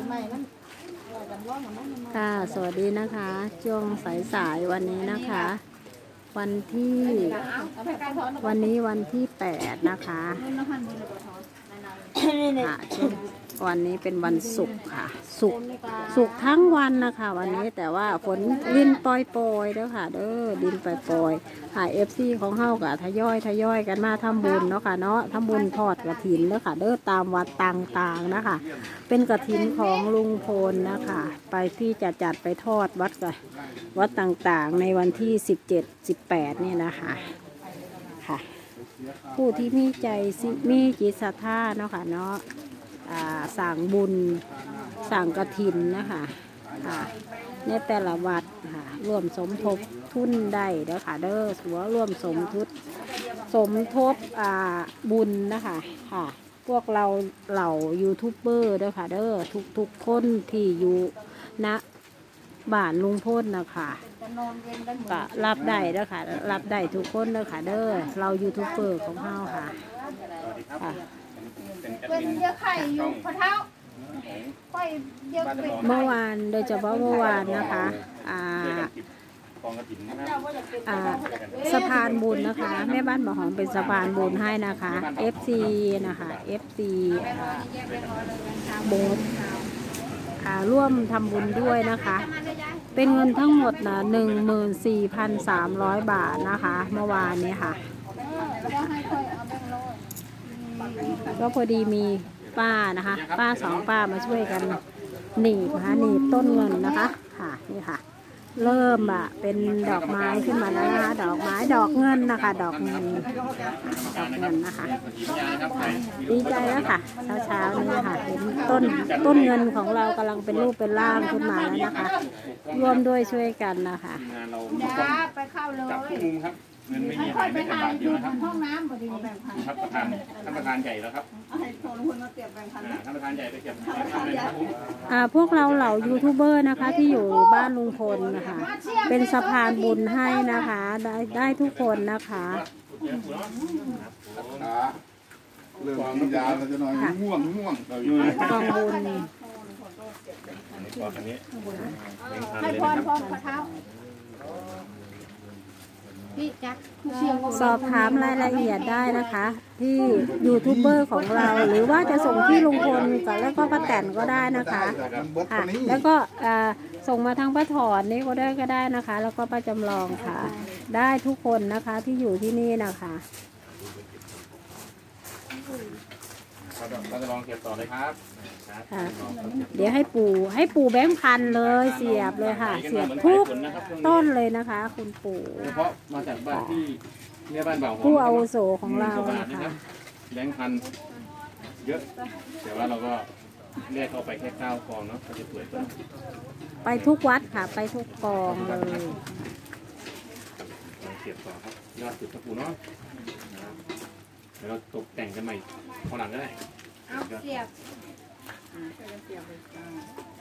ค่ะสวัสดีนะคะช่วงสายวันนี้นะคะ วันที่วันที่8นะคะค่ะช่วงวันนี้เป็นวันศุกร์ค่ะศุกร์ทั้งวันนะคะวันนี้แต่ว่าฝนดินปล่อยเด้อค่ะเด้อดินปล่อยค่ะFCของเฮากับทยอยกันมาทำบุญเนาะค่ะเนาะทำบุญทอดกฐินเด้อค่ะเด้อตามวัดต่างๆนะคะเป็นกฐินของลุงพลนะคะไปที่จะจัดไปทอดวัดต่างๆในวันที่17-18นี่นะคะค่ะผู้ที่มีใจมีจิตศรัทธาเนาะค่ะเนาะสั่งบุญสั่งกฐินนะคะในแต่ละวัดค่ะร่วมสมทบทุนได้เด้อค่ะเด้อถือว่าร่วมสมทบบุญนะคะค่ะพวกเราเหล่ายูทูบเบอร์เด้อค่ะเด้อทุกคนที่อยู่ณบ้านลุงพลนะคะก็รับได้เด้อค่ะรับได้ทุกคนเด้อค่ะเด้อเรายูทูบเบอร์ของเฮาค่ะเป็นเยอะไข่อยู่พอเท้าเมื่อวานโดยเฉพาะเมื่อวานนะคะสะพานบุญนะคะแม่บ้านบ่อหอมเป็นสะพานบุญให้นะคะ FC นะคะ FC โบสร่วมทำบุญด้วยนะคะเป็นเงินทั้งหมดนะ 14,300 บาทนะคะเมื่อวานนี้ค่ะก็พอดีมีป้านะคะป้า2 ป้ามาช่วยกันหนีบนะคะหนีบต้นเงินนะคะค่ะนี่ค่ะเริ่มเป็นดอกไม้ขึ้นมาแล้วนะคะดอกเงินนะคะดอกเงินนะคะดีใจแล้วค่ะเช้านี้ค่ะเห็นต้นเงินของเรากำลังเป็นรูปเป็นร่างขึ้นมาแล้วนะคะร่วมด้วยช่วยกันนะคะไปเข้าเลยเงินไม่มีหายไม่แต่บาทเดียวนะครับห้องน้ำพอดีแบ่งพันครับท่านประธานใหญ่แล้วครับให้โทรคนมาเก็บแบ่งพันท่านประธานใหญ่ไปเก็บแบ่งพันเลยครับพวกเราเหล่ายูทูบเบอร์นะคะที่อยู่บ้านลุงพลนะคะเป็นสะพานบุญให้นะคะได้ทุกคนนะคะเรื่องกินยาเราจะนอนง่วงกองบุญให้พรพระเท้าสอบถามรายละเอียดได้นะคะที่ยูทูบเบอร์ของเราหรือว่าจะส่งที่ลุงพลกับแล้วก็ป้าแตนก็ได้นะคะค่ะแล้วก็ส่งมาทางป้าถอนนี่ก็ได้นะคะแล้วก็ป้าจำลองค่ะได้ทุกคนนะคะที่อยู่ที่นี่นะคะเราจะลองเก็บต่อเลยครับเดี๋ยวให้ปู่แบงค์พันเลยเสียบเลยค่ะเสียบทุกต้นเลยนะคะคุณปู่เฉพาะมาจากบ้านที่เรียกบ้านเบาผู้อาวุโสของเรานะคะแบงค์พันเยอะแต่ว่าเราก็เรียกเข้าไปแค่9 กองเนาะจะสวยต้นไปทุกวัดค่ะไปทุกกองเลยเก็บต่อครับยอดสุดตะปูเนาะเดี๋ยวเราตกแต่งกันใหม่ข้างหลังก็ได้เอาเสียบ